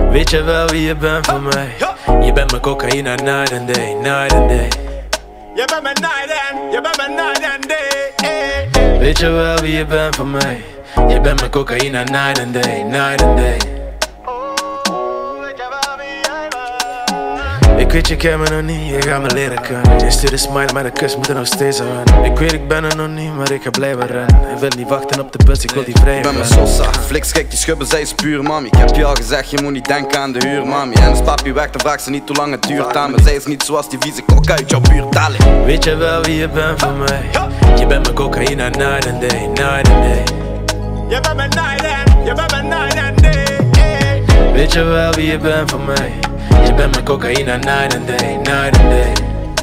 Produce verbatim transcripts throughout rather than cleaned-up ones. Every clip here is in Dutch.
Weet je wel wie je bent voor mij? Je bent mijn cocaïne night and day, night and day. Je bent mijn night and, je bent mijn night and day. Weet je wel wie je bent voor mij? Je bent mijn cocaïne night and day, night and day. Ik weet je ken me nog niet, je gaat me leren kunnen. Je stuurt een smile, maar de kus moet er nog steeds aan. Ik weet ik ben er nog niet, maar ik ga blijven rennen. Ik wil niet wachten op de bus, ik wil die vrij. Ik ben mijn Sosa, fliks kijk die schubben, zij is puur mami. Ik heb je al gezegd, je moet niet denken aan de huur mami. En als papi weg, dan vraagt ze niet hoe lang het duurt aan me. Zij is niet zoals die vieze kok uit jouw buurt, dali. Weet je wel wie je bent voor mij? Je bent mijn cocaïne night and day, night and day. Je bent mijn night and, je bent mijn night and day. Weet je wel wie je bent voor mij? Je bent mijn cocaïne night and day, night and day.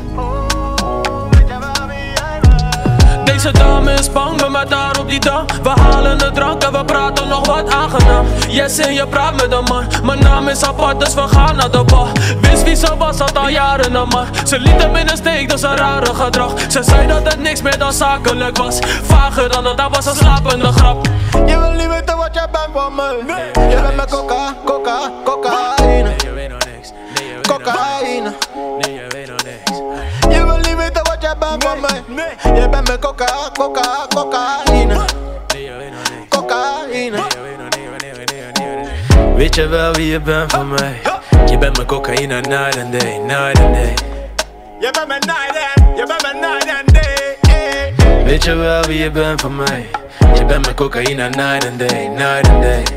Deze dame is bang, ben met haar op die dag. We halen de drank en we praten nog wat aangenaam. Yes, en je praat met een man. Mijn naam is apart, dus we gaan naar de bar. Wist wie ze was, had al jaren een man. Ze liet hem in de steek, dus een rare gedrag. Ze zei dat het niks meer dan zakelijk was. Vager dan dat, dat was een slapende grap. Je wil niet weten wat jij bent voor me. Nee. Je bent mijn coca, coca, cocaïne. Nee, je weet nog niks. Nee, je weet Cocaïne. Nee, je weet nog niks. Je wil niet weten wat jij bent voor mij. Nee. Je bent mijn coca, coca, cocaïne. Nee, je weet nog niks. Cocaïne. Weet je wel wie je bent voor mij? Je bent mijn cocaïne night and day, night and day. Je bent mijn night and, je bent mijn night and day. Weet je wel wie je bent voor mij? Je bent mijn cocaïne night and day, night and day.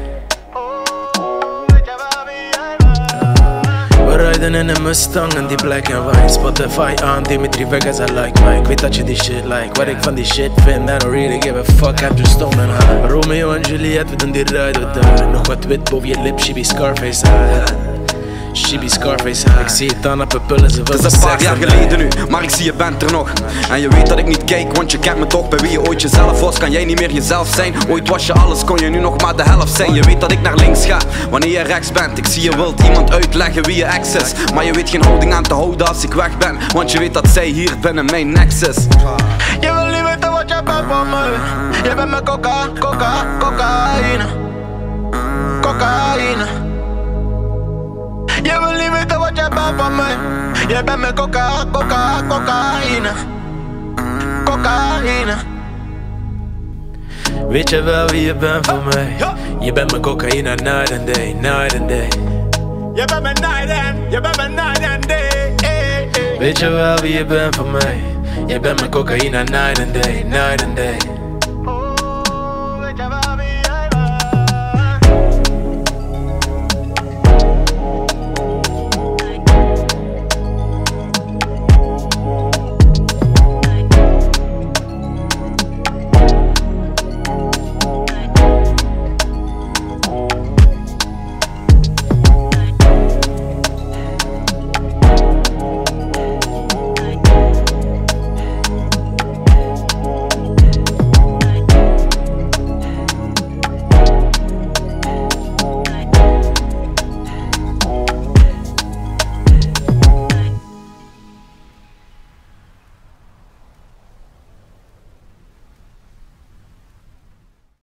We rijden in een Mustang en die black and white. Spotify aan, Dimitri Vegas, I like Mike. Weet dat je die shit like. Wat ik van die shit vind, I don't really give a fuck. Heb je stone en high. Romeo en Juliet, we doen die ride daar. Nog wat wit boven je lip, she be Scarface high. She be Scarface high. Ik zie het aan haar pupillen, ze wil Het is een paar jaar geleden nu, maar ik zie je bent er nog. En je weet dat ik niet kijk, want je kent me toch. Bij wie je ooit jezelf was, kan jij niet meer jezelf zijn. Ooit was je alles, kon je nu nog maar de helft zijn. Je weet dat ik naar links ga, wanneer je rechts bent. Ik zie je wilt iemand uitleggen wie je ex is. Maar je weet geen houding aan te houden als ik weg ben. Want je weet dat zij hier binnen mijn nexus. Je wil niet weten wat jij bent voor me. Je bent mijn coca, coca, cocaïne. Cocaïne. Je wil niet weten wat jij bent van mij. Je bent mijn coca, coca, cocaïne. Cocaïne. Weet je wel wie je bent voor mij? Je bent mijn cocaïne night and day, night and day. Je bent mijn night and, je bent mijn night and day. Weet je wel wie je bent voor mij? Je bent mijn cocaïne night and day, night and day.